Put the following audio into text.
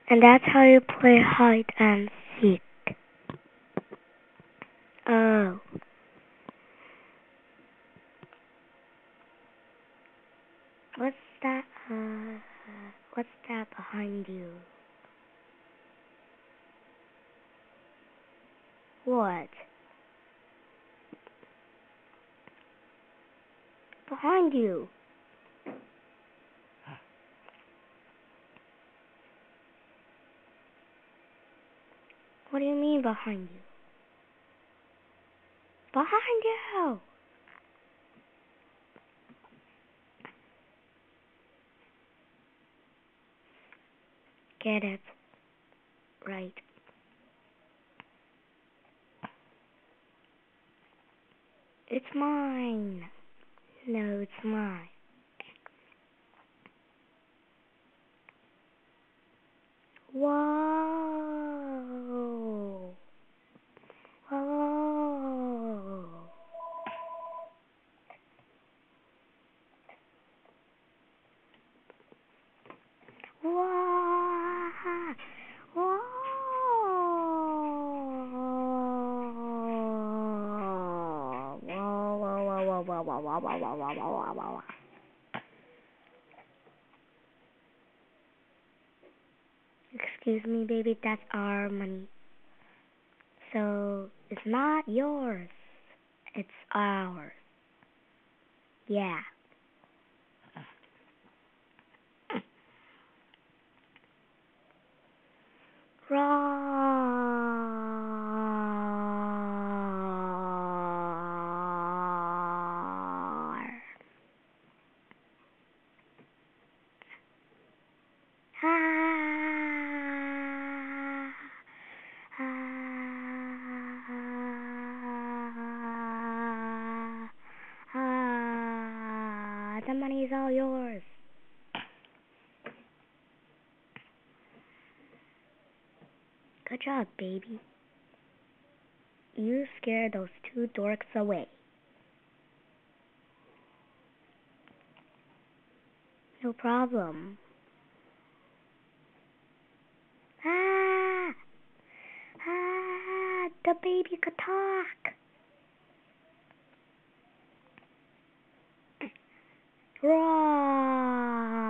And that's how you play hide and seek. Oh. What's that? What's that behind you? What? Behind you. What do you mean behind you? Behind you! Get it. Right. It's mine. No, it's mine. Whoa. Whoa. Whoa. Whoa. Whoa. Excuse me, baby, that's our money. So, it's not yours. It's ours. Yeah. Roar. Ah. The money is all yours. Good job, baby. You scared those two dorks away. No problem. Ah! Ah! The baby could talk. Roar!